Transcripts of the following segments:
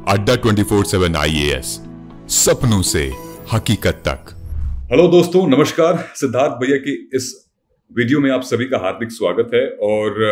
अड्डा 24/7 IAS, सपनों से हकीकत तक। हेलो दोस्तों, नमस्कार। सिद्धार्थ भैया की इस वीडियो में आप सभी का हार्दिक स्वागत है। और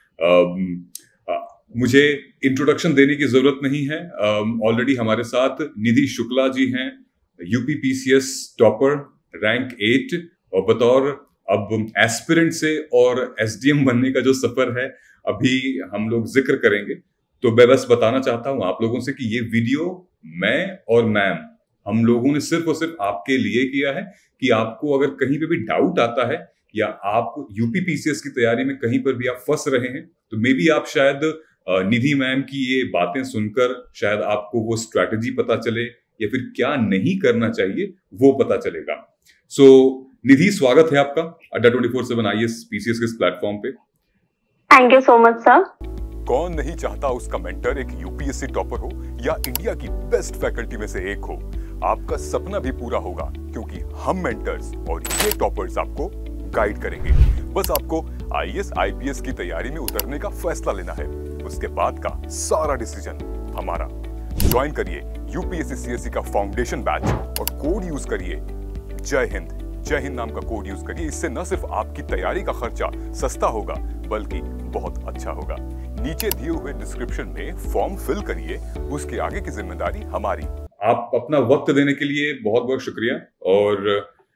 मुझे इंट्रोडक्शन देने की जरूरत नहीं है। ऑलरेडी हमारे साथ निधि शुक्ला जी हैं, यूपी PCS टॉपर, रैंक 8, और बतौर अब एस्पिरेंट से और SDM बनने का जो सफर है अभी हम लोग जिक्र करेंगे। तो मैं बस बताना चाहता हूं आप लोगों से कि ये वीडियो मैं और मैम हम लोगों ने सिर्फ और सिर्फ आपके लिए किया है कि आपको अगर कहीं पे भी डाउट आता है या आप यूपी PCS की तैयारी में कहीं पर भी आप फंस रहे हैं तो मे बी आप शायद निधि मैम की ये बातें सुनकर शायद आपको वो स्ट्रैटेजी पता चले या फिर क्या नहीं करना चाहिए वो पता चलेगा। सो निधि, स्वागत है आपका अड्डा 24/7 IAS PCS के इस प्लेटफॉर्म पे। Thank you so much sir. कौन नहीं चाहता उसका मेंटर एक UPSC टॉपर हो या इंडिया की बेस्ट फैकल्टी में से एक हो। आपका सपना भी पूरा होगा क्योंकि हम मेंटर्स और ये टॉपर्स आपको गाइड करेंगे। बस आपको IAS IPS की तैयारी में उतरने का फैसला लेना है, उसके बाद का सारा डिसीजन हमारा। ज्वाइन करिए UPSC CSE का फाउंडेशन बैच और कोड यूज करिए जय हिंद नाम का कोड यूज करिए। इससे न सिर्फ आपकी तैयारी का खर्चा सस्ता होगा बल्कि बहुत अच्छा होगा। नीचे दिए हुए डिस्क्रिप्शन में फॉर्म फिल करिए, उसके आगे की जिम्मेदारी हमारी। आप अपना वक्त देने के लिए बहुत बहुत शुक्रिया। और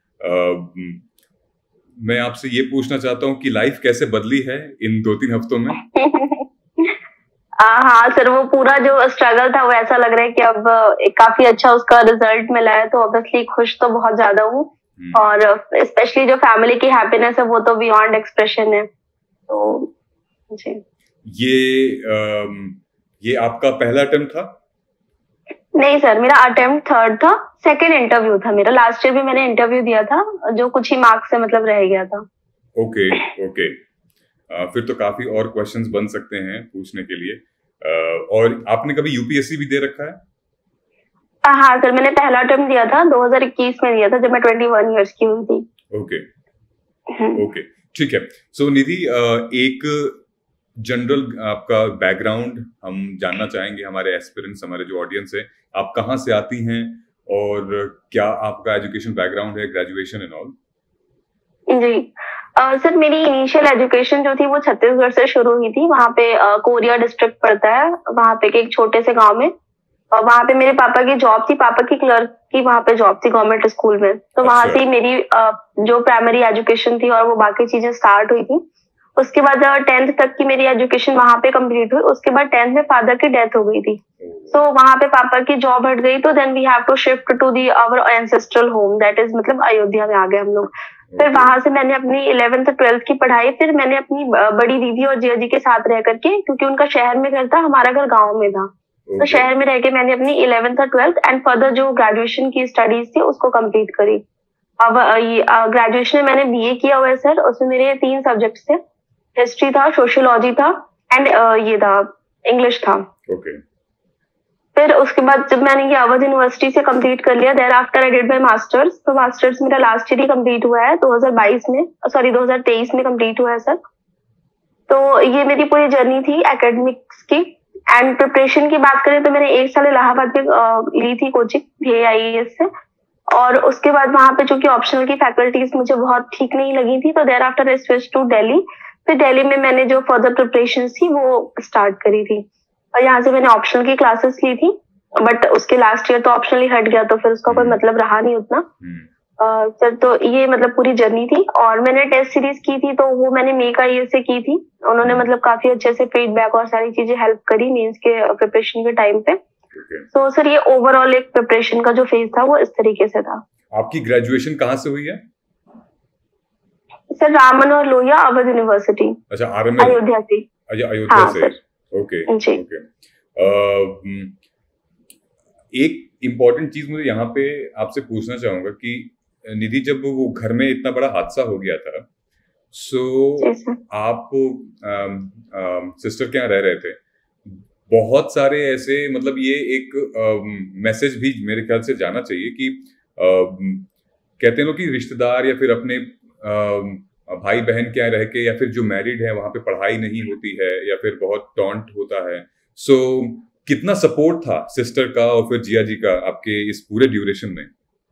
मैं आपसे ये पूछना चाहता हूँ कि लाइफ कैसे बदली है इन 2-3 हफ्तों में? हाँ सर, वो पूरा जो स्ट्रगल था वो ऐसा लग रहा है कि अब काफी अच्छा उसका रिजल्ट मिला है, तो ऑब्वियसली खुश तो बहुत ज्यादा हूँ। और स्पेशली जो फैमिली की हैप्पीनेस है वो तो बियॉन्ड एक्सप्रेशन है। तो जी, ये आपका पहला अटेम्प्ट था? नहीं सर, मेरा अटेम्प्ट 3rd था। सेकंड इंटरव्यू था मेरा। लास्ट ईयर भी मैंने इंटरव्यू दिया था जो कुछ ही मार्क्स से मतलब रह गया था। ओके। फिर तो काफी और क्वेश्चंस बन सकते हैं पूछने के लिए। और आपने कभी UPSC भी दे रखा है? हाँ सर, मैंने पहला अटेम्प्ट दिया था 2021 में दिया था जब मैं 21 इयर्स की हुई थी। ओके, ठीक है। सो निधि, एक जनरल आपका बैकग्राउंड हम जानना चाहेंगे, हमारे एस्पिरेंट्स, हमारे जो ऑडियंस है। आप कहाँ से आती हैं और क्या आपका एजुकेशन बैकग्राउंड है, ग्रेजुएशन एंड ऑल? जी सर, मेरी इनिशियल एजुकेशन जो थी वो छत्तीसगढ़ से शुरू हुई थी। वहाँ पे कोरिया डिस्ट्रिक्ट पड़ता है, वहाँ पे एक छोटे से गांव में। और वहाँ पे मेरे पापा की जॉब थी, पापा की क्लर्क की वहाँ पे जॉब थी गवर्नमेंट स्कूल में। तो वहाँ से मेरी जो प्राइमरी एजुकेशन थी और वो बाकी चीजें स्टार्ट हुई थी। उसके बाद 10th तक की मेरी एजुकेशन वहाँ पे कंप्लीट हुई। उसके बाद 10th में फादर की डेथ हो गई थी, तो वहाँ पे पापा की जॉब हट गई। तो then we have to shift to the our ancestral home, that is मतलब अयोध्या में आ गए हम लोग। फिर वहां से मैंने अपनी 11th 12th की पढ़ाई फिर मैंने अपनी बड़ी दीदी और जिया जी के साथ रह करके, क्योंकि उनका शहर में घर था, हमारा घर गाँव में था, तो शहर में रह के मैंने अपनी 11th और 12th एंड फर्दर जो ग्रेजुएशन की स्टडीज थी उसको कंप्लीट करी। अब ग्रेजुएशन में मैंने BA किया हुआ है सर। उसमें मेरे 3 सब्जेक्ट्स थे, हिस्ट्री था, सोशियोलॉजी था एंड ये था इंग्लिश था। फिर उसके बाद जब मैंने ये अवध यूनिवर्सिटी से कंप्लीट कर लिया, thereafter I did my masters. तो मास्टर्स मेरा लास्ट ईयर ही कंप्लीट हुआ है, 2023 में कंप्लीट हुआ है सर। तो ये मेरी पूरी जर्नी थी एकेडमिक्स की। एंड प्रिपरेशन की बात करें तो मैंने 1 साल इलाहाबाद में ली थी कोचिंग IAS से। और उसके बाद वहां पे चूंकि ऑप्शनल की फैकल्टीज मुझे बहुत ठीक नहीं लगी थी, तो thereafter I switch to Delhi. फिर दिल्ली में मैंने जो फर्दर प्रिपरेशन थी वो स्टार्ट करी थी, और यहाँ से मैंने ऑप्शनल की क्लासेस ली थी। बट उसके लास्ट ईयर तो ऑप्शनल ही हट गया, तो फिर उसका कोई मतलब रहा नहीं उतना। सर तो ये मतलब पूरी जर्नी थी। और मैंने टेस्ट सीरीज की थी, तो वो मैंने मेक IAS से की थी। उन्होंने मतलब काफी अच्छे से फीडबैक और सारी चीजें हेल्प करी मेंस के प्रिपरेशन के टाइम पे। तो सर ये ओवरऑल एक प्रिपरेशन का जो फेज था वो इस तरीके से था। आपकी ग्रेजुएशन कहाँ से हुई है? Sir Ram Manohar Lohia, Awadh university. अच्छा, अयोध्या से। अयोध्या हाँ, से। ओके। एक इम्पोर्टेंट चीज मुझे यहाँ पे आपसे पूछना चाहूंगा कि निधि, जब वो घर में इतना बड़ा हादसा हो गया था, आप सिस्टर के यहाँ रह रहे थे, बहुत सारे ऐसे मतलब ये एक मैसेज भी मेरे ख्याल से जाना चाहिए कि कहते हैं लोग कि रिश्तेदार या फिर अपने भाई बहन के यहाँ रह के या फिर जो मैरिड है वहां पे पढ़ाई नहीं होती है या फिर बहुत टॉन्ट होता है। सो कितना सपोर्ट था सिस्टर का और फिर जिया जी का आपके इस पूरे ड्यूरेशन में?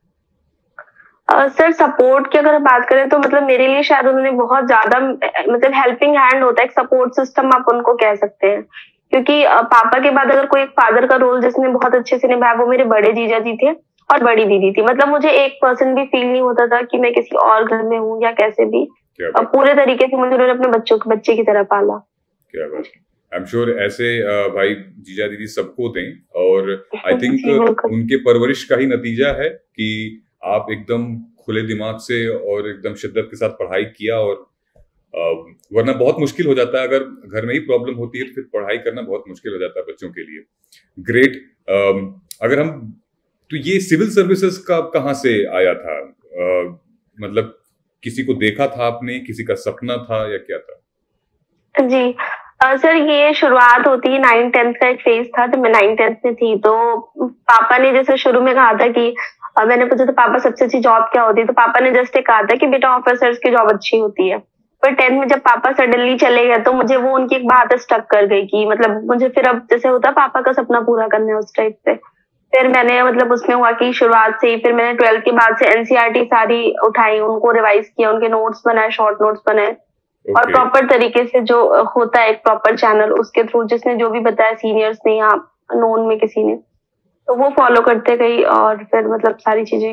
सर सपोर्ट की अगर बात करें तो मतलब मेरे लिए शायद उन्होंने बहुत ज्यादा मतलब हेल्पिंग हैंड होता है, एक सपोर्ट सिस्टम आप उनको कह सकते हैं, क्योंकि पापा के बाद अगर कोई एक फादर का रोल जिसने बहुत अच्छे से निभाया वो मेरे बड़े जीजा जी थे और बड़ी दीदी थी। मतलब मुझे 1% भी फील नहीं होता था कि मैं किसी और घर में हूँ या कैसे भी। पूरे तरीके से मुझे उन्होंने अपने बच्चे की तरह पाला। क्या बात है। आई एम श्योर ऐसे भाई जीजा दीदी सबको दें, और आई थिंक उनके परवरिश का ही नतीजा है कि आप एकदम खुले दिमाग से और एकदम शिद्दत के साथ पढ़ाई किया, और वरना बहुत मुश्किल हो जाता है अगर घर में ही प्रॉब्लम होती है तो फिर पढ़ाई करना बहुत मुश्किल हो जाता है बच्चों के लिए। ग्रेट। अगर हम तो ये सिविल सर्विसेज का कहाँ से आया था? मतलब किसी को देखा था आपने, किसी का सपना था या क्या था? जी सर ये शुरुआत होती है 9th-10th का एक फेज था, तो मैं 9th-10th में थी, तो पापा ने जैसे शुरू में कहा था कि मैंने पूछा तो पापा सबसे अच्छी जॉब क्या होती है, तो पापा ने जस्ट कहा था कि बेटा ऑफिसर्स की जॉब अच्छी होती है। पर 10th में जब पापा सडनली चले गए तो मुझे वो उनकी एक बात स्टक कर गई कि मतलब मुझे फिर अब जैसे होता पापा का सपना पूरा करना है उस टाइप पे। फिर मैंने मतलब उसमें हुआ कि शुरुआत से ही फिर मैंने 12th के बाद से एनसीईआरटी सारी उठाई, उनको रिवाइज किया, उनके नोट्स बनाए, शॉर्ट नोट्स बनाए, और प्रॉपर तरीके से जो होता है एक प्रॉपर चैनल उसके थ्रू जिसने जो भी बताया सीनियर्स ने या नोन में किसी ने, तो वो फॉलो करते गई और फिर मतलब सारी चीजें।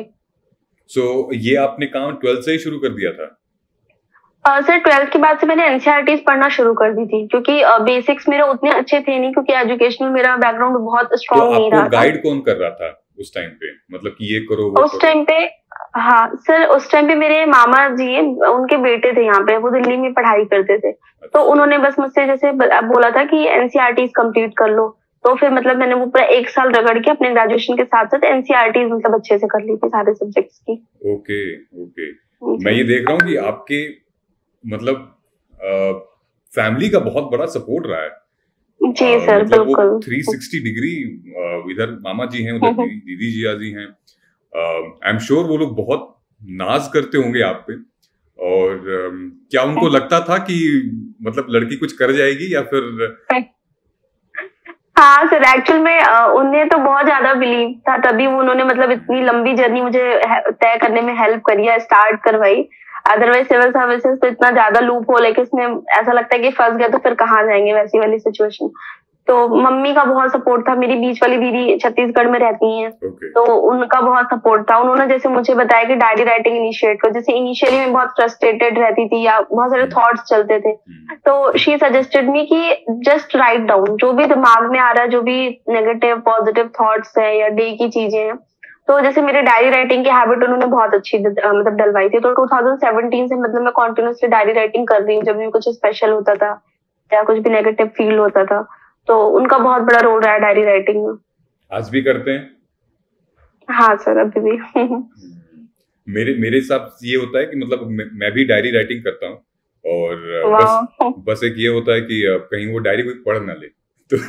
ये आपने काम 12th से ही शुरू कर दिया था? सर 12th के बाद से मैंने एनसीईआरटीज पढ़ना शुरू कर दी थी, क्योंकि बेसिक्स मेरे उतने अच्छे थे नहीं, क्योंकि एजुकेशनल मेरा बैकग्राउंड बहुत स्ट्रॉन्ग नहीं रहा था। गाइड कौन कर रहा था उस टाइम पे, मतलब कि ये करो वो उस टाइम पे? हाँ सर उस टाइम पे मेरे मामा जी उनके बेटे थे यहाँ पे, वो दिल्ली में पढ़ाई करते थे। तो उन्होंने बस मुझसे जैसे बोला था कि एनसीईआरटीज कंप्लीट कर लो, तो फिर मतलब मैंने वो पूरा 1 साल रगड़ के अपने ग्रेजुएशन के साथ साथ एनसीईआरटीज मतलब अच्छे से कर ली थी सारे सब्जेक्ट्स की। Okay okay. मैं ये देख रहा हूँ कि आपके मतलब फैमिली का बहुत बड़ा सपोर्ट रहा है। जी सर मतलब बिल्कुल। 360 डिग्री, इधर मामा जी हैं, उधर दीदी जी आजी हैं। आई एम श्योर वो लोग बहुत नाज करते होंगे आप पे, और क्या उनको लगता था कि मतलब लड़की कुछ कर जाएगी या फिर? हाँ सर एक्चुअल में उन्हें तो बहुत ज्यादा बिलीव था, तभी उन्होंने मतलब इतनी लंबी जर्नी मुझे तय करने में हेल्प करी है, स्टार्ट करवाई। अदरवाइज सिविल सर्विसेज तो इतना ज्यादा लूप होल है कि उसमें ऐसा लगता है कि फंस गया तो फिर कहाँ जाएंगे, वैसी वाली सिचुएशन। तो मम्मी का बहुत सपोर्ट था, मेरी बीच वाली दीदी छत्तीसगढ़ में रहती हैं, तो उनका बहुत सपोर्ट था। उन्होंने जैसे मुझे बताया कि डायरी राइटिंग इनिशिएट करो, जैसे इनिशियली मैं बहुत फ्रस्ट्रेटेड रहती थी या बहुत सारे थॉट्स चलते थे, तो शी सजेस्टेड मी कि जस्ट राइट डाउन जो भी दिमाग में आ रहा है, जो भी नेगेटिव पॉजिटिव थॉट्स है या डे की चीजें हैं। तो जैसे मेरे डायरी राइटिंग की हैबिट उन्होंने बहुत अच्छी मतलब डलवाई थी, तो 2017 से मतलब मैं कॉन्टिन्यूसली डायरी राइटिंग कर रही हूँ, जब भी कुछ स्पेशल होता था या कुछ भी नेगेटिव फील होता था, तो उनका बहुत बड़ा रोल रहा है डायरी राइटिंग में। आज भी करते हैं? हाँ सर अभी भी। मेरे हिसाब से ये होता है कि मतलब मैं भी डायरी राइटिंग करता हूँ, और बस एक ये होता है कि कहीं वो डायरी कोई पढ़ ना ले तो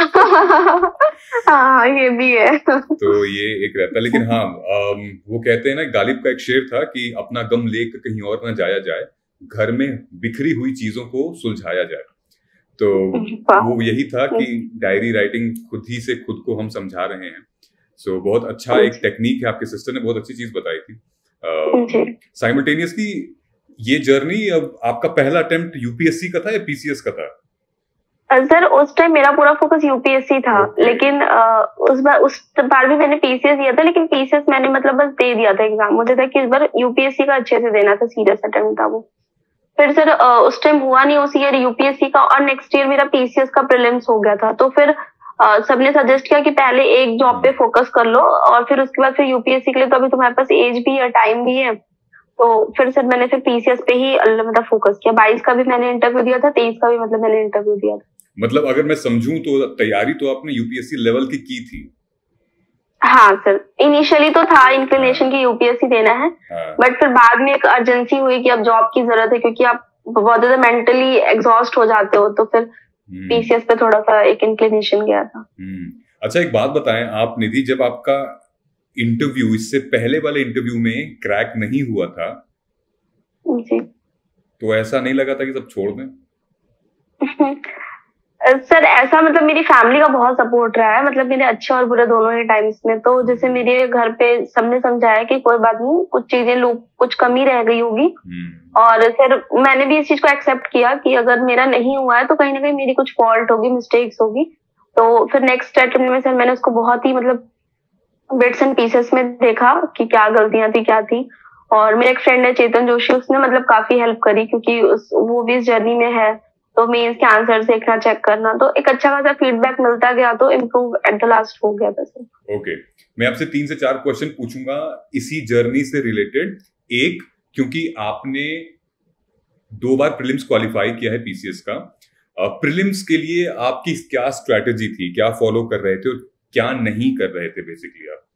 हाँ ये भी है। तो ये एक रहता है। लेकिन हाँ वो कहते हैं ना, गालिब का एक शेर था कि अपना गम लेकर कहीं और ना जाया जाए, घर में बिखरी हुई चीजों को सुलझाया जाए। तो वो यही था कि डायरी राइटिंग खुद ही से खुद को हम समझा रहे हैं। सो बहुत अच्छा एक टेक्निक है, आपके सिस्टर ने बहुत अच्छी चीज बताई थी। साइमल्टेनियसली ये जर्नी, अब आपका पहला अटेम्प्ट यूपीएससी का था या पीसीएस का था? सर उस टाइम मेरा पूरा फोकस यूपीएससी था, लेकिन उस बार भी मैंने पीसीएस दिया था, लेकिन पीसीएस मैंने मतलब बस दे दिया था एग्जाम। मुझे था कि इस बार यूपीएससी का अच्छे से देना था, सीरियस अटेम्प्ट था वो। फिर सर उस टाइम हुआ नहीं उस ईयर यूपीएससी का, और नेक्स्ट ईयर मेरा पीसीएस का प्रीलिम्स हो गया था। तो फिर सबने सजेस्ट किया कि पहले एक जॉब पे फोकस कर लो और फिर उसके बाद फिर यूपीएससी के लिए तो अभी तुम्हारे पास एज भी है, टाइम भी है। तो फिर सर मैंने फिर पीसीएस पे ही मतलब फोकस किया। 22 का भी मैंने इंटरव्यू दिया था, 23 का भी मतलब मैंने इंटरव्यू दिया था। मतलब अगर मैं समझूं तो तैयारी तो आपने यूपीएससी लेवल की थी? हाँ सर इनिशियली तो था इंक्लिनेशन की यूपीएससी देना है, बट फिर बाद में एक अर्जेंसी हुई कि अब जॉब की जरूरत है, क्योंकि आप बहुत ज्यादा मेंटली एग्जॉस्ट हो जाते हो, तो फिर पीसीएस पे थोड़ा सा एक इंक्लिनेशन गया था। अच्छा एक बात बताएं आप निधि, जब आपका इंटरव्यू इससे पहले वाले इंटरव्यू में क्रैक नहीं हुआ था जी, तो ऐसा नहीं लगा था कि सब छोड़ दें? सर ऐसा मतलब मेरी फैमिली का बहुत सपोर्ट रहा है, मतलब मेरे अच्छे और बुरे दोनों ही टाइम्स में। तो जैसे मेरे घर पे सबने समझाया कि कोई बात नहीं, कुछ चीजें लोग कुछ कमी रह गई होगी, और फिर मैंने भी इस चीज को एक्सेप्ट किया कि अगर मेरा नहीं हुआ है तो कहीं ना कहीं मेरी कुछ फॉल्ट होगी, मिस्टेक्स होगी। तो फिर नेक्स्ट अटेम्प्ट में सर मैंने उसको बहुत ही मतलब बिट्स एंड पीसेस में देखा कि क्या गलतियां थी क्या थी। और मेरा एक फ्रेंड है चेतन जोशी, उसने मतलब काफी हेल्प करी, क्योंकि वो भी इस जर्नी में है। तो मेंस के आंसर देखना, चेक करना, तो एक अच्छा खासा फीडबैक मिलता गया, तो इम्प्रूव एट द लास्ट हो गया वैसे। ओके, मैं आपसे 3 से 4 क्वेश्चन पूछूंगा इसी जर्नी से रिलेटेड। एक, क्योंकि आपने 2 बार प्रीलिम्स क्वालिफाई किया है पीसीएस का, प्रीलिम्स के लिए आपकी क्या स्ट्रेटेजी थी, क्या फॉलो कर रहे थे और क्या नहीं कर रहे थे बेसिकली आप?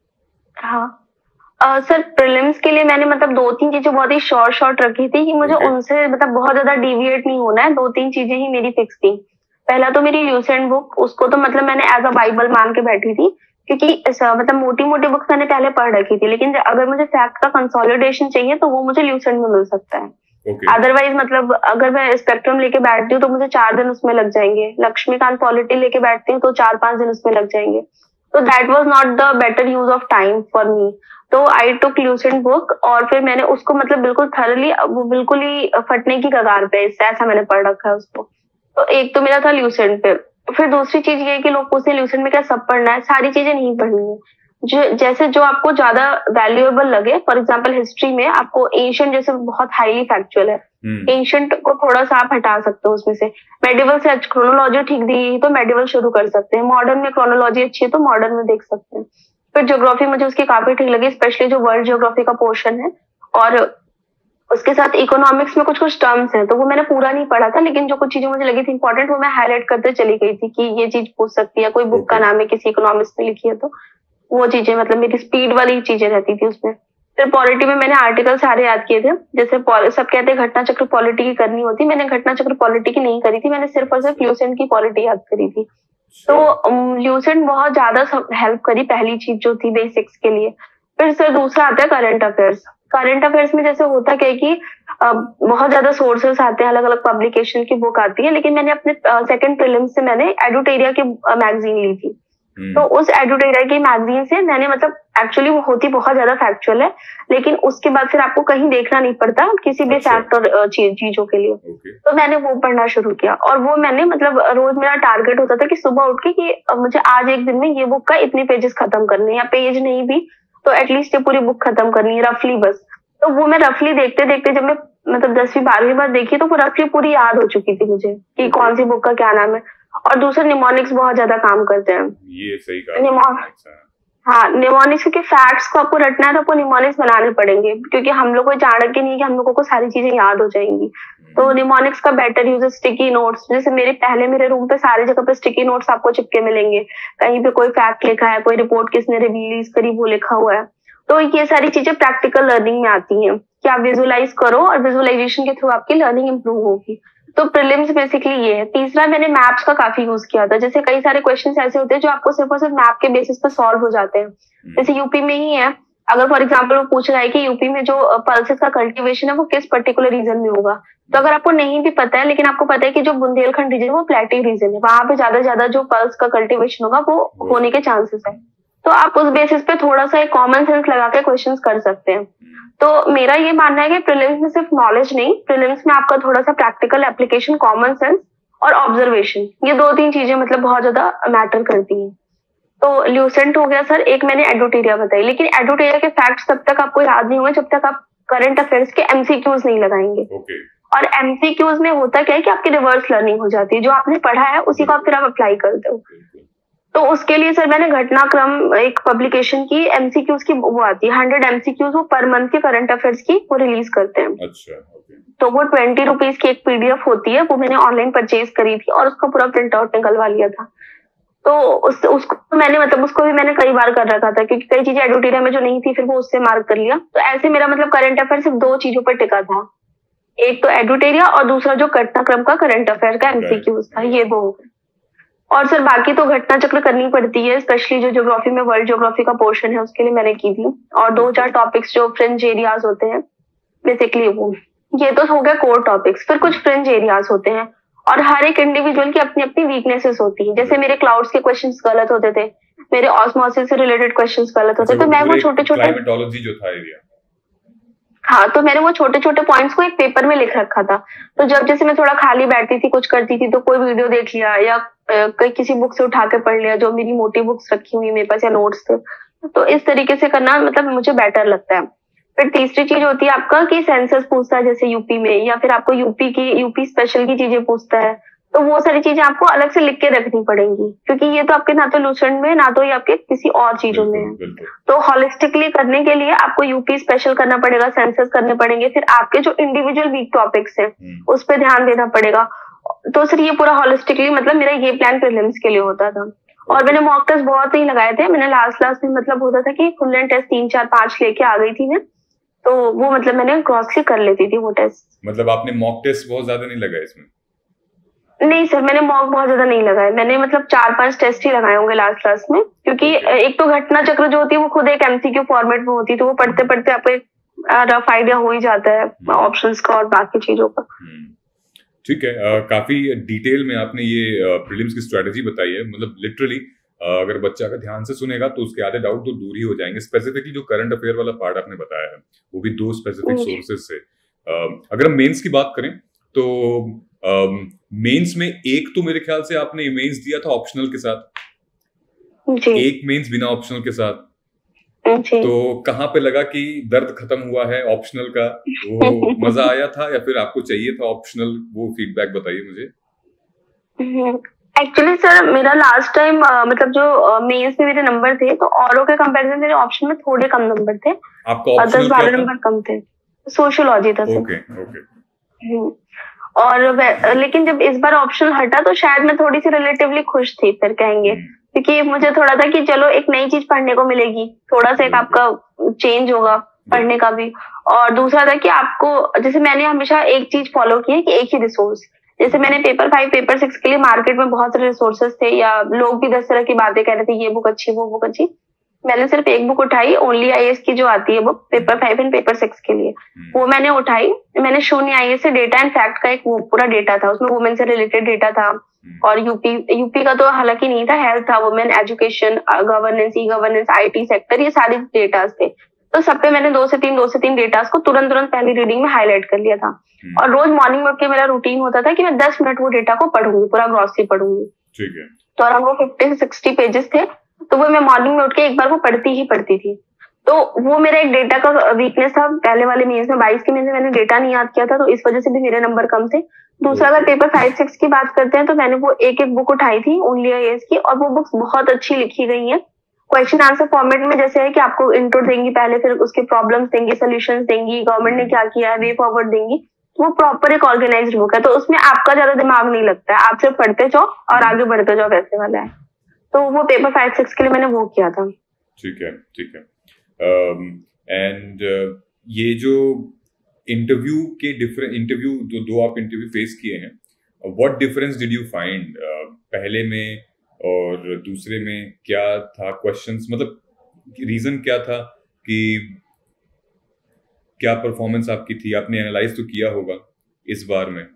हाँ सर, प्रीलिम्स के लिए मैंने मतलब 2-3 चीजें बहुत ही शॉर्ट रखी थी कि मुझे उनसे मतलब बहुत ज्यादा डिविएट नहीं होना है। 2-3 चीजें ही मेरी फिक्स थी। पहला तो मेरी ल्यूसेंट बुक, उसको तो मतलब मैंने एज अ बाइबल मान के बैठी थी, क्योंकि मतलब मोटी मोटी बुक्स मैंने पहले पढ़ रखी थी, लेकिन अगर मुझे फैक्ट का कंसोलिडेशन चाहिए तो वो मुझे ल्यूसेंट में मिल सकता है। अदरवाइज मतलब अगर मैं स्पेक्ट्रम लेके बैठती हूँ तो मुझे 4 दिन उसमें लग जाएंगे, लक्ष्मीकांत पॉलिटी लेके बैठती हूँ तो 4-5 दिन उसमें लग जाएंगे। तो that was not the better use of time for me. तो आई टुक ल्यूसेंट बुक, और फिर मैंने उसको मतलब बिल्कुल थरली, वो बिल्कुल ही फटने की कगार पे, इससे ऐसा मैंने पढ़ रखा है उसको। तो एक तो मेरा था ल्यूसेंट पे। फिर दूसरी चीज ये है कि लोग पूछते हैं ल्यूसेंट में क्या सब पढ़ना है, सारी चीजें नहीं पढ़नी है। जो आपको ज्यादा वैल्यूएबल लगे, फॉर एग्जाम्पल हिस्ट्री में आपको एंशिएंट जैसे बहुत हाईली फैक्चुअल है, एंशिएंट को थोड़ा सा आप हटा सकते हो उसमें से। मेडिवल से क्रोनोलॉजी ठीक दी तो मेडिवल शुरू कर सकते हैं, मॉडर्न में क्रोनोलॉजी अच्छी है तो मॉडर्न में देख सकते हैं। फिर ज्योग्राफी मुझे उसकी काफी ठीक लगी, स्पेशली जो वर्ल्ड ज्योग्राफी का पोर्शन है, और उसके साथ इकोनॉमिक्स में कुछ टर्म्स हैं तो वो मैंने पूरा नहीं पढ़ा था, लेकिन जो कुछ चीजें मुझे लगी थी इंपॉर्टेंट वो मैं हाईलाइट करते चली गई थी कि ये चीज पूछ सकती है, कोई बुक का नाम है किसी इकोनॉमिक्स में लिखी है, तो वो चीजें मतलब मेरी स्पीड वाली चीजें रहती थी उसमें। फिर पॉलिटी में मैंने आर्टिकल सारे याद किए थे, जैसे सब कहते हैं घटना चक्र पॉलिटी की करनी होती, मैंने घटना चक्र पॉलिटी की नहीं करी थी, मैंने सिर्फ और सिर्फ ल्यूसेंट की पॉलिटी याद करी थी। तो ल्यूसेंट बहुत ज्यादा हेल्प करी, पहली चीज जो थी बेसिक्स के लिए। फिर सर दूसरा आता है करंट अफेयर्स। करंट अफेयर्स में जैसे होता क्या है कि बहुत ज्यादा सोर्सेस आते हैं, अलग अलग पब्लिकेशन की बुक आती है, लेकिन मैंने अपने सेकंड प्रीलिम्स से मैंने एडुटेरिया की मैगजीन ली थी। तो उस एडुटेरिया की मैगजीन से मैंने मतलब एक्चुअली वो होती बहुत ज्यादा फैक्चुअल है, लेकिन उसके बाद फिर आपको कहीं देखना नहीं पड़ता किसी भी फैक्ट और चीजों के लिए। तो मैंने वो पढ़ना शुरू किया, और वो मैंने मतलब रोज मेरा टारगेट होता था कि सुबह उठ के कि मुझे आज एक दिन में ये बुक का इतने पेजेस खत्म करने, या पेज नहीं भी तो एटलीस्ट ये पूरी बुक खत्म करनी है रफली बस। तो वो मैं रफली देखते देखते जब मैं मतलब 10वीं 12वीं बार देखी तो वो रफली पूरी याद हो चुकी थी मुझे कि कौन सी बुक का क्या नाम है। और दूसरा निमोनिक्स बहुत ज्यादा काम करते हैं, ये सही कहा। हाँ, निमोनिक्स के फैक्ट्स को आपको रटना है तो आपको निमोनिक्स बनाने पड़ेंगे, क्योंकि हम लोग को चाणक्य के नहीं कि हम लोगों को सारी चीजें याद हो जाएंगी। तो निमोनिक्स का बेटर यूज है स्टिकी नोट्स। जैसे मेरे रूम पे सारी जगह पे स्टिकी नोट्स आपको चिपके मिलेंगे, कहीं पे कोई फैक्ट लिखा है, कोई रिपोर्ट किसने रिलीज करी वो लिखा हुआ है। तो ये सारी चीजें प्रैक्टिकल लर्निंग में आती हैं कि आप विजुअलाइज करो और विजुअलाइजेशन के थ्रू आपकी लर्निंग इंप्रूव होगी। तो प्रीलिम्स बेसिकली ये है। तीसरा मैंने मैप्स का काफी यूज किया था, जैसे कई सारे क्वेश्चंस ऐसे होते हैं जो आपको सिर्फ और सिर्फ मैप के बेसिस पर सॉल्व हो जाते हैं। जैसे यूपी में ही है, अगर फॉर एग्जाम्पल वो पूछ रहा है कि यूपी में जो पल्सेस का कल्टीवेशन है वो किस पर्टिकुलर रीजन में होगा, तो अगर आपको नहीं भी पता है लेकिन आपको पता है कि जो बुंदेलखंड रीजन है वो प्लेटिव रीजन है, वहां पे ज्यादा जो पल्स का कल्टीवेशन होगा वो होने के चांसेस है। तो आप उस बेसिस पे थोड़ा सा एक कॉमन सेंस लगा के क्वेश्चन कर सकते हैं। तो मेरा ये मानना है कि प्रीलिम्स में सिर्फ नॉलेज नहीं, प्रीलिम्स में आपका थोड़ा सा प्रैक्टिकल एप्लीकेशन, कॉमन सेंस और ऑब्जर्वेशन, ये 2-3 चीजें मतलब बहुत ज्यादा मैटर करती हैं। तो ल्यूसेंट हो गया सर, एक मैंने एडुटेरिया बताई, लेकिन एडुटेरिया के फैक्ट्स तब तक आपको याद नहीं होंगे जब तक आप करंट अफेयर्स के एमसीक्यूज नहीं लगाएंगे। और एमसीक्यूज में होता क्या है कि आपकी रिवर्स लर्निंग हो जाती है, जो आपने पढ़ा है उसी को आप फिर आप अप्लाई करते हो। तो उसके लिए सर मैंने घटनाक्रम एक पब्लिकेशन की एमसीक्यूज की वो आती है 100 एमसीक्यूज, वो पर मंथ के करंट अफेयर्स की वो रिलीज करते हैं। अच्छा, तो वो 20 रुपीज की एक पीडीएफ होती है, वो मैंने ऑनलाइन परचेज करी थी और उसका पूरा प्रिंट आउट निकलवा लिया था। तो उसको मैंने मतलब उसको भी मैंने कई बार कर रखा था, क्योंकि कई चीजें एडुटेरिया में जो नहीं थी फिर वो उससे मार्क कर लिया। तो ऐसे मेरा मतलब करंट अफेयर सिर्फ 2 चीजों पर टिका था, एक तो एडुटेरिया और दूसरा जो घटनाक्रम का करंट अफेयर का एमसीक्यूज था, ये 2। और सर बाकी तो घटना चक्र करनी पड़ती है, स्पेशली जो ज्योग्राफी में वर्ल्ड ज्योग्राफी का पोर्शन है उसके लिए मैंने की थी, और 2-4 टॉपिक्स जो फ्रिंज एरियाज होते हैं बेसिकली वो, ये तो हो गया कोर टॉपिक्स। फिर कुछ फ्रिंज एरियाज होते हैं, और हर एक इंडिविजुअल की अपनी अपनी वीकनेसेस होती है। जैसे मेरे क्लाउड्स के क्वेश्चंस गलत होते थे, मेरे ऑस्मोसिस से रिलेटेड क्वेश्चंस गलत होते, तो मैं वो छोटे छोटे क्लाइमेटोलॉजी जो था एरिया, हाँ, तो मैंने वो छोटे छोटे पॉइंट्स को एक पेपर में लिख रखा था। तो जब जैसे मैं थोड़ा खाली बैठती थी, कुछ करती थी, तो कोई वीडियो देख लिया या कोई किसी बुक से उठा के पढ़ लिया, जो मेरी मोटी बुक्स रखी हुई मेरे पास या नोट्स थे, तो इस तरीके से करना मतलब मुझे बेटर लगता है। फिर तीसरी चीज होती है आपका कि सेंसस पूछता है जैसे यूपी में, या फिर आपको यूपी स्पेशल की चीजें पूछता है, तो वो सारी चीजें आपको अलग से लिख के रखनी पड़ेंगी, क्योंकि ये तो आपके ना तो लूसेंट में, ना तो ये आपके किसी और चीजों में है। तो होलिस्टिकली करने के लिए आपको यूपी स्पेशल करना पड़ेगा, सेंसस करने पड़ेंगे, फिर आपके जो इंडिविजुअल वीक टॉपिक्स है उस पर ध्यान देना पड़ेगा। तो सर ये पूरा होलिस्टिकली मतलब मेरा ये प्लान प्रीलिम्स के लिए होता था। और मैंने मॉक टेस्ट बहुत नहीं लगाए थे, मैंने लास्ट में मतलब होता था कि फुल एंड टेस्ट 3 4 5 लेके आ गई थी मैं, तो वो मतलब मैंने क्रॉस कर लेती थी वो टेस्ट। मतलब आपने मॉक टेस्ट बहुत ज्यादा नहीं लगाए इसमें? नहीं सर, मैंने मॉक बहुत ज्यादा नहीं लगाए, मैंने मतलब 4-5 टेस्ट ही लगाए होंगे लास्ट में, क्योंकि एक तो घटना चक्र जो होती है वो खुद एक एमसीक्यू फॉर्मेट में होती है, तो वो पढ़ते पढ़ते आपको एक रफ आइडिया हो ही जाता है ऑप्शंस का और बाकी चीजों का। ठीक है, काफी डिटेल में आपने ये प्रीलिम्स की स्ट्रेटेजी बताई है। मतलब लिटरली अगर बच्चा का ध्यान से सुनेगा तो उसके आधे डाउट तो दूर ही हो जाएंगे। स्पेसिफिकली जो करंट अफेयर वाला पार्ट आपने बताया है वो भी 2 स्पेसिफिक सोर्सेज से। अगर हम मेंस की बात करें तो मेंस में एक तो मेरे ख्याल से आपने मेंस दिया था ऑप्शनल के साथ, एक मेंस बिना ऑप्शनल के साथ। तो कहाँ पे लगा कि दर्द खत्म हुआ है ऑप्शनल का, वो मजा आया था या फिर आपको चाहिए था ऑप्शनल? वो फीडबैक बताइए मुझे। एक्चुअली सर मेरा लास्ट टाइम मतलब जो मेंस में मेरे नंबर थे, तो औरों के कंपैरिजन मेरे ऑप्शन में थोड़े कम नंबर थे। आपका ऑप्शनल 10-12 नंबर कम थे, सोशियोलॉजी था सर। ओके। और लेकिन जब इस बार ऑप्शनल हटा तो शायद मैं थोड़ी सी रिलेटिवली खुश थी फिर कहेंगे, क्योंकि मुझे थोड़ा था कि चलो एक नई चीज पढ़ने को मिलेगी, थोड़ा सा एक आपका चेंज होगा पढ़ने का भी। और दूसरा था कि आपको, जैसे मैंने हमेशा एक चीज फॉलो की है कि एक ही रिसोर्स, जैसे मैंने पेपर 5 पेपर 6 के लिए मार्केट में बहुत सारे रिसोर्सेज थे, या लोग भी 10 तरह की बातें कह रहे थे, ये बुक अच्छी वो बुक अच्छी। मैंने सिर्फ एक बुक उठाई, ओनली आईएएस की जो आती है बुक पेपर 5 एंड पेपर 6 के लिए, वो मैंने उठाई। मैंने शून्य आईएएस से डेटा एंड फैक्ट का एक वो पूरा डेटा था, उसमें वुमेन से रिलेटेड डेटा था, और यूपी का तो हालांकि नहीं था, हेल्थ था, women education, governance, e governance, IT sector, ये सारे डेटास थे। तो सब पे मैंने 2 से 3 डेटास को तुरंत पहली रीडिंग में हाईलाइट कर लिया था। और रोज मॉर्निंग में उठ के मेरा रूटीन होता था कि मैं 10 मिनट वो डेटा को पढ़ूंगी, पूरा ग्रॉसरी पढ़ूंगी। ठीक है। तो अराउंड वो 50 से 60 पेजेस थे, तो वो मैं मॉर्निंग में उठ के एक बार वो पढ़ती थी। तो वो मेरा एक डेटा का वीकनेस था। पहले वाले मेंस में 22 के मेंस में मैंने डेटा नहीं याद किया था, तो इस वजह से भी मेरे नंबर कम थे। दूसरा अगर पेपर 5-6 की बात करते हैं, तो मैंने वो एक बुक उठाई थी ओनली आईएएस की, और वो बुक्स बहुत अच्छी लिखी गई है। क्वेश्चन आंसर फॉर्मेट में जैसे है कि आपको इंट्रो देंगी पहले, फिर उसके प्रॉब्लम्स देंगी, सोल्यूशंस देंगी, गवर्नमेंट ने क्या किया है, वे फॉरवर्ड देंगी। वो प्रॉपर एक ऑर्गेनाइज्ड बुक है, तो उसमें आपका ज्यादा दिमाग नहीं लगता है, आप सिर्फ पढ़ते जाओ और आगे बढ़ते जाओ, वैसे वाला है। तो वो पेपर 5-6 के लिए मैंने वो किया था। ठीक है। एंड ये जो इंटरव्यू के इंटरव्यू जो 2 आप इंटरव्यू फेस किए हैं, what difference did you find पहले में और दूसरे में? क्या था क्वेश्चंस, मतलब रीजन क्या था कि क्या परफॉर्मेंस आपकी थी? आपने एनालाइज तो किया होगा इस बार में।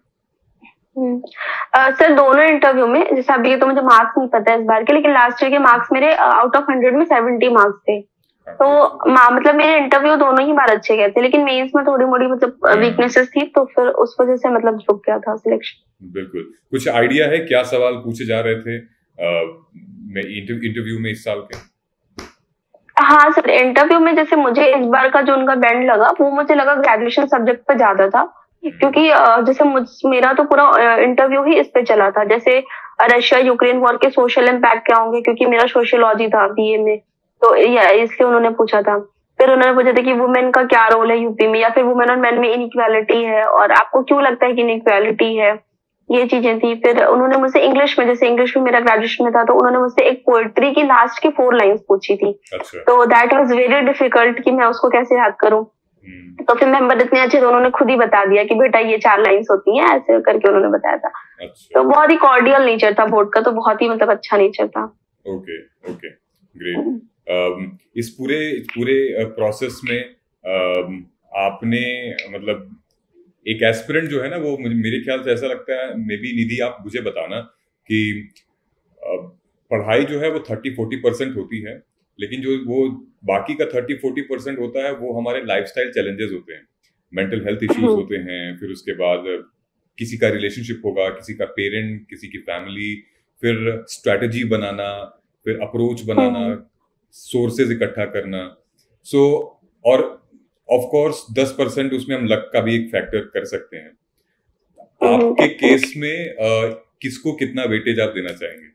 सर दोनों इंटरव्यू में, जैसे अभी तो मुझे मार्क्स नहीं पता है इस बार के, लेकिन लास्ट ईयर के मार्क्स मेरे आउट ऑफ 100 में 70 मार्क्स थे। तो मतलब मेरे इंटरव्यू दोनों ही बार अच्छे गए थे, लेकिन मेंस में थोड़ी मोड़ी मतलब वीकनेसेस थी, तो फिर उस वजह से मतलब रुक गया था सिलेक्शन। बिल्कुल। कुछ आइडिया है क्या सवाल पूछे जा रहे थे इंटरव्यू में इस साल के? हाँ सर, इंटरव्यू में जैसे मुझे इस बार का जो उनका बैंड लगा, वो मुझे लगा ग्रेजुएशन सब्जेक्ट पे ज्यादा था, क्योंकि जैसे मेरा तो पूरा इंटरव्यू ही इस पे चला था, जैसे रशिया यूक्रेन वॉर के सोशल इम्पैक्ट क्या होंगे, क्योंकि मेरा सोशियोलॉजी था बीए में, तो इसलिए उन्होंने पूछा था। फिर उन्होंने पूछा था कि वुमेन का क्या रोल है यूपी में, या फिर वुमेन और मेन में इनइक्वालिटी है और आपको क्यों लगता है कि इनइक्वालिटी है, ये चीजें थी। फिर उन्होंने मुझसे इंग्लिश में, जैसे इंग्लिश में मेरा ग्रेजुएशन में था, तो उन्होंने मुझसे एक पोएट्री की लास्ट की 4 लाइंस पूछी थी। अच्छा। तो दैट वाज वेरी डिफिकल्ट कि मैं उसको कैसे याद करूं। तो फिर मेंबर इतने अच्छे थे, उन्होंने खुद ही बता दिया कि बेटा ये 4 लाइंस होती हैं, ऐसे करके उन्होंने बताया था। अच्छा। तो बहुत ही कॉर्डियल नेचर था बोर्ड का, तो बहुत ही मतलब अच्छा नेचर था। Okay great. इस पूरे प्रोसेस में आपने मतलब एक एस्पिरेंट जो है ना, वो मेरे ख्याल से ऐसा लगता है, मे बी निधि आप मुझे बताना कि पढ़ाई जो है वो 30-40% होती है, लेकिन जो वो बाकी का 30-40% होता है वो हमारे लाइफस्टाइल चैलेंजेस होते हैं, मेंटल हेल्थ इश्यूज होते हैं, फिर उसके बाद किसी का रिलेशनशिप होगा, किसी का पेरेंट, किसी की फैमिली, फिर स्ट्रैटेजी बनाना, फिर अप्रोच बनाना, सोर्सेज इकट्ठा करना। सो और ऑफ कोर्स 10% उसमें हम लक का भी एक फैक्टर कर सकते हैं। आपके केस में किसको कितना वेटेज आप देना चाहेंगे?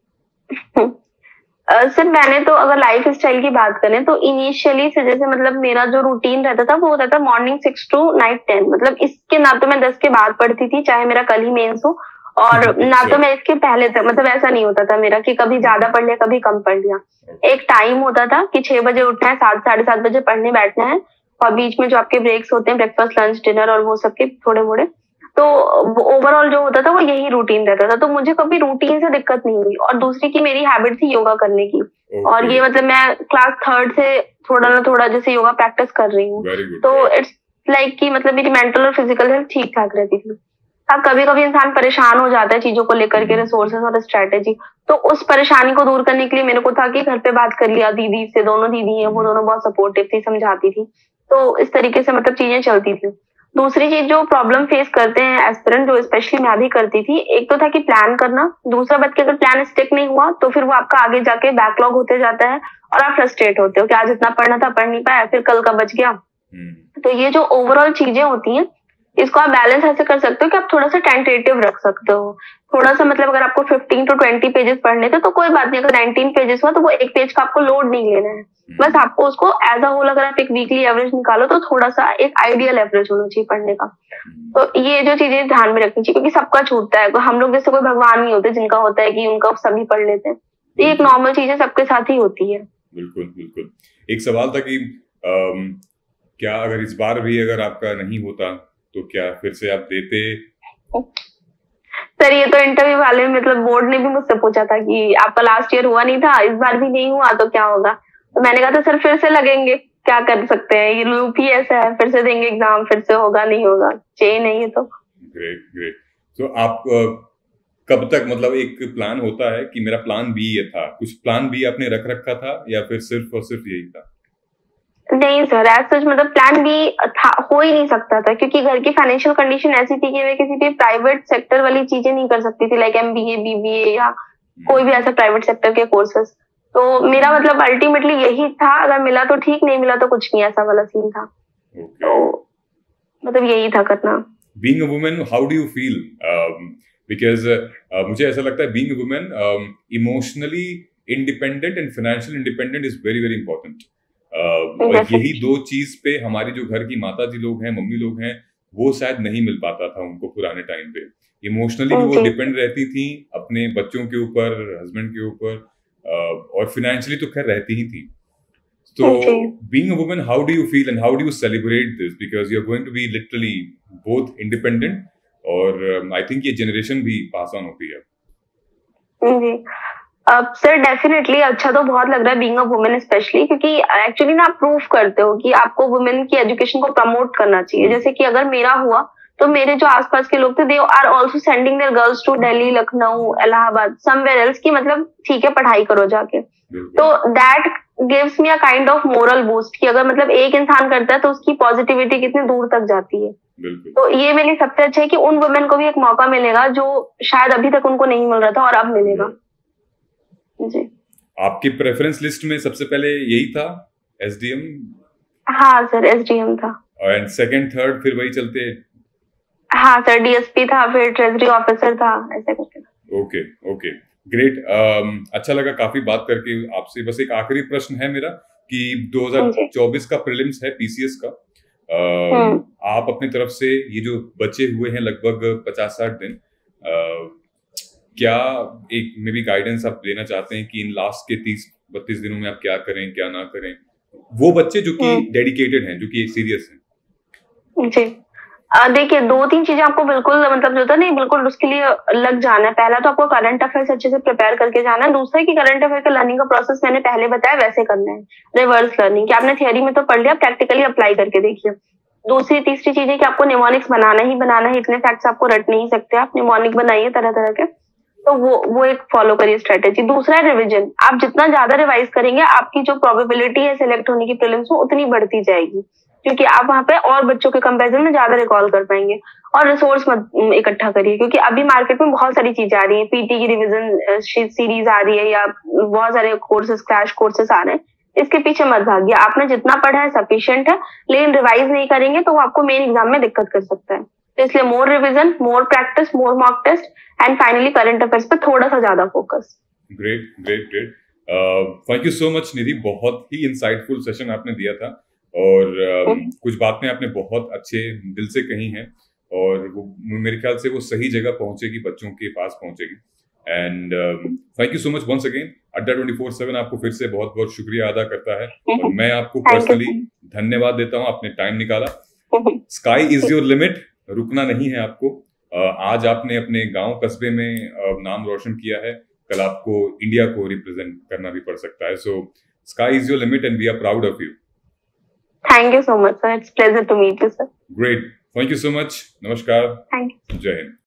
सर मैंने तो अगर लाइफ स्टाइल की बात करें तो इनिशियली से जैसे मतलब मेरा जो रूटीन रहता था वो होता था मॉर्निंग 6 to नाइट 10, मतलब इसके ना तो मैं 10 के बाद पढ़ती थी चाहे मेरा कल ही मेंस हो, और ना तो मैं इसके पहले तक, मतलब ऐसा नहीं होता था मेरा कि कभी ज्यादा पढ़ लिया कभी कम पढ़ लिया। एक टाइम होता था कि 6 बजे उठना है, 7 साढ़े 7 बजे पढ़ने बैठना है, और बीच में जो आपके ब्रेक्स होते हैं ब्रेकफास्ट लंच डिनर और वो सबके थोड़े मोड़े, तो ओवरऑल जो होता था वो यही रूटीन रहता था, तो मुझे कभी रूटीन से दिक्कत नहीं हुई। और दूसरी की मेरी हैबिट थी योगा करने की, और ये मतलब मैं क्लास 3rd से थोड़ा ना थोड़ा जैसे योगा प्रैक्टिस कर रही हूँ, तो इट्स लाइक कि मतलब मेरी मेंटल और फिजिकल हेल्थ ठीक ठाक रहती थी। अब कभी कभी इंसान परेशान हो जाता है चीजों को लेकर के, रिसोर्सेज और स्ट्रेटेजी, तो उस परेशानी को दूर करने के लिए मेरे को था कि घर पे बात कर लिया दीदी से, दोनों दीदी है वो दोनों बहुत सपोर्टिव थी, समझाती थी, तो इस तरीके से मतलब चीजें चलती थी। दूसरी चीज जो प्रॉब्लम फेस करते हैं एस्पिरेंट, जो स्पेशली मैं भी करती थी, एक तो था कि प्लान करना, दूसरा बात कि अगर प्लान स्टिक नहीं हुआ तो फिर वो आपका आगे जाके बैकलॉग होते जाता है और आप फ्रस्ट्रेट होते हो कि आज इतना पढ़ना था पढ़ नहीं पाया, फिर कल का बच गया। तो ये जो ओवरऑल चीजें होती हैं इसको आप बैलेंस ऐसे कर सकते हो कि आप थोड़ा सा टेंटेटिव रख सकते हो, थोड़ा सा मतलब अगर आपको 15 to 20 पेजेस पढ़ने थे तो कोई बात नहीं, अगर 19 पेजेस हुआ तो वो एक पेज का आपको लोड नहीं लेना है, बस आपको उसको एज अ होल अगर आप एक वीकली एवरेज निकालो तो थोड़ा सा एक आइडियल एवरेज होना चाहिए पढ़ने का। तो ये जो चीजें ध्यान में रखनी चाहिए, क्योंकि सबका छूटता है, हम लोग जैसे कोई भगवान नहीं होते जिनका होता है कि उनका सभी पढ़ लेते हैं, तो ये एक नॉर्मल चीज है, सबके साथ ही होती है। बिल्कुल बिल्कुल। एक सवाल था कि क्या अगर इस बार भी अगर आपका नहीं होता तो क्या फिर से आप देते? सर ये तो इंटरव्यू वाले मतलब बोर्ड ने भी मुझसे पूछा था कि आपका लास्ट ईयर हुआ नहीं था, इस बार भी नहीं हुआ तो क्या होगा, तो मैंने कहा था सर फिर से लगेंगे, क्या कर सकते हैं, ये लूप ही ऐसा है, फिर से देंगे एग्जाम, फिर से होगा नहीं होगा, चेन है ये तो। Great great. तो आप कब तक, मतलब एक प्लान होता है कि मेरा प्लान बी ये था, कुछ प्लान बी आपने रख रखा था या फिर सिर्फ और सिर्फ यही था? नहीं सर, एज सच मतलब प्लान बी हो ही नहीं सकता था, क्योंकि घर की फाइनेंशियल कंडीशन ऐसी थी कि मैं किसी भी प्राइवेट सेक्टर वाली चीजें नहीं कर सकती थी, लाइक MBA BBA या कोई भी ऐसा प्राइवेट सेक्टर के कोर्सेस। तो मेरा मतलब अल्टीमेटली यही था, अगर मिला तो ठीक, नहीं मिला तो कुछ नहीं, ऐसा वाला सीन था। तो मतलब यही था करना। Being a woman, how do you feel? Because मुझे ऐसा लगता है being a woman, emotionally independent and financially independent is very very important. और यही दो चीज पे हमारी जो घर की माता जी लोग हैं, मम्मी लोग हैं, वो शायद नहीं मिल पाता था उनको पुराने टाइम पे। इमोशनली भी वो डिपेंड रहती थी अपने बच्चों के ऊपर, हस्बैंड के ऊपर, और फाइनेंशियली तो खैर रहती ही थी। तो being a woman, how do you feel and how do you celebrate this, because you are going to be literally both independent, और आई थिंक ये जनरेशन भी पास ऑन होती है। सर डेफिनेटली अच्छा तो बहुत लग रहा है बीइंग अ वुमेन स्पेशली, क्योंकि एक्चुअली ना आप प्रूव करते हो कि आपको वुमेन की एजुकेशन को प्रमोट करना चाहिए। जैसे कि अगर मेरा हुआ तो मेरे जो आसपास के लोग थे, they are also sending their girls to Delhi, Lucknow, Allahabad, somewhere else, की मतलब ठीक है पढ़ाई करो जाके। तो that gives me a kind of moral boost कि अगर मतलब एक इंसान करता है तो उसकी पॉजिटिविटी कितनी दूर तक जाती है। तो ये मेरे लिए सबसे अच्छा है कि उन वुमेन को भी एक मौका मिलेगा जो शायद अभी तक उनको नहीं मिल रहा था और अब मिलेगा। जी। आपकी प्रेफरेंस लिस्ट में सबसे पहले यही था SDM? हाँ सर, SDM था। एंड सेकंड थर्ड फिर वही चलते? हाँ सर, DSP था, फिर ट्रेजरी ऑफिसर था, ऐसे करके। Okay okay great. अच्छा लगा काफी बात करके आपसे। बस एक आखिरी प्रश्न है मेरा कि 2024 का प्रीलिम्स है PCS का, आप अपनी तरफ से ये जो बचे हुए हैं लगभग 50-60 दिन, क्या एक मे बी गाइडेंस आप देना चाहते हैं कि इन लास्ट के 30-32 दिनों में आप क्या करें क्या ना करें, वो बच्चे जो कि डेडिकेटेड हैं, जो कि सीरियस हैं? जी देखिए, 2-3 चीजें आपको बिल्कुल मतलब जो था नहीं बिल्कुल उसके लिए लग जाना है। पहला तो आपको करंट अफेयर्स अच्छे से प्रिपेयर करके जाना है। दूसरा कि करंट अफेयर का लर्निंग का प्रोसेस मैंने पहले बताया वैसे करना है, रिवर्स लर्निंग, कि आपने थियरी में तो पढ़ लिया, प्रैक्टिकली अप्लाई करके देखिए। दूसरी तीसरी चीज है कि आपको निमोनिक्स बनाना ही बनाना है, इतने फैक्ट्स आपको रट नहीं सकते, आप निमोनिक बनाइए तरह तरह के, तो वो एक फॉलो करिए स्ट्रेटेजी। दूसरा है रिविजन, आप जितना ज्यादा रिवाइज करेंगे आपकी जो प्रोबेबिलिटी है सिलेक्ट होने की प्रीलिम्स में उतनी बढ़ती जाएगी, क्योंकि आप वहाँ पे और बच्चों के कंपैरिजन में ज्यादा रिकॉल कर पाएंगे। और रिसोर्स मत इकट्ठा करिए, क्योंकि अभी मार्केट में बहुत सारी चीजें आ रही है, पीटी की रिविजन सीरीज आ रही है या बहुत सारे कोर्सेज क्रैश कोर्सेज आ रहे हैं, इसके पीछे मत भागिए। आपने जितना पढ़ा है सफिशिएंट है, लेकिन रिवाइज नहीं करेंगे तो वो आपको मेन एग्जाम में दिक्कत कर सकता है। तो इसलिए more revision, more practice, more mock test and finally current affairs पे थोड़ा सा ज्यादा focus. Great great great, thank you so much Nidhi, बहुत ही इंसाइटफुल सेशन आपने दिया था और कुछ बातें आपने बहुत अच्छे दिल से कही हैं और वो मेरे ख्याल से वो सही जगह पहुंचेगी, बच्चों के पास पहुंचेगी। And thank you so much once again. Adda 24/7 आपको फिर से बहुत बहुत शुक्रिया अदा करता है और मैं आपको पर्सनली धन्यवाद देता हूं, आपने टाइम निकाला। स्काई इज योर लिमिट, रुकना नहीं है आपको। आज आपने अपने गांव कस्बे में नाम रोशन किया है, कल आपको इंडिया को रिप्रेजेंट करना भी पड़ सकता है। So sky is your limit and we are proud of you. Thank you so much sir, it's pleasure to meet you sir. Great, thank you so much, नमस्कार, थैंक यू, जय हिंद।